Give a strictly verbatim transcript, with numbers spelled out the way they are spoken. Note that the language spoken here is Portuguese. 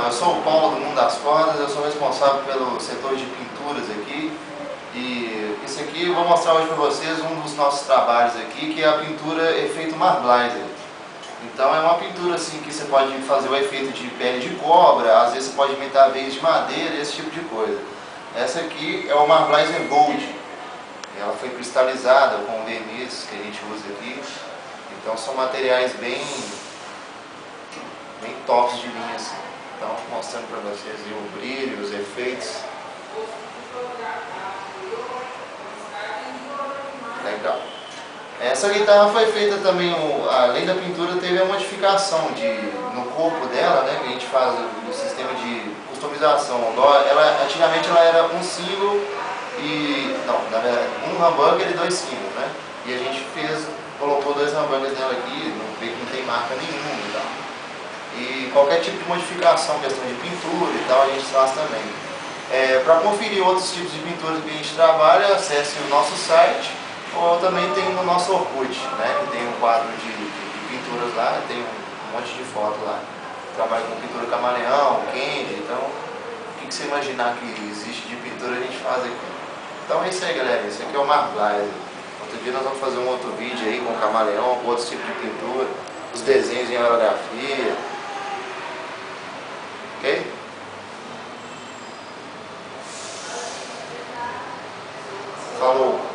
eu sou o Paulo do Mundo das Cordas, eu sou responsável pelo setor de pinturas aqui. E esse aqui eu vou mostrar hoje para vocês um dos nossos trabalhos aqui, que é a pintura efeito Marbleiser. Então é uma pintura assim que você pode fazer o efeito de pele de cobra, às vezes você pode imitar veias de madeira, esse tipo de coisa. Essa aqui é o Marbleiser Gold. Ela foi cristalizada com verniz que a gente usa aqui. Então são materiais bem, bem tops de linha assim. Então mostrando para vocês aí o brilho, os efeitos. Legal. Essa guitarra foi feita também, além da pintura, teve a modificação de, no corpo dela, né, que a gente faz o sistema de customização. Ela, antigamente ela era um single e, não, na verdade, um humbucker e dois singles, né? E a gente fez, colocou dois humbuckers nela aqui, não vê que não tem marca nenhuma e tal. E qualquer tipo de modificação, questão de pintura e tal, a gente faz também. É, para conferir outros tipos de pinturas que a gente trabalha, acesse o nosso site. Ou também tem no nosso Orkut, né, que tem um quadro de, de, de pinturas lá, tem um monte de foto lá. Trabalho com pintura camaleão, candy, então o que, que você imaginar que existe de pintura a gente faz aqui. Então é isso aí, galera, esse aqui é o Marbleiser. Outro dia nós vamos fazer um outro vídeo aí com camaleão, com outros tipos de pintura, os desenhos em aerografia. Ok? Falou!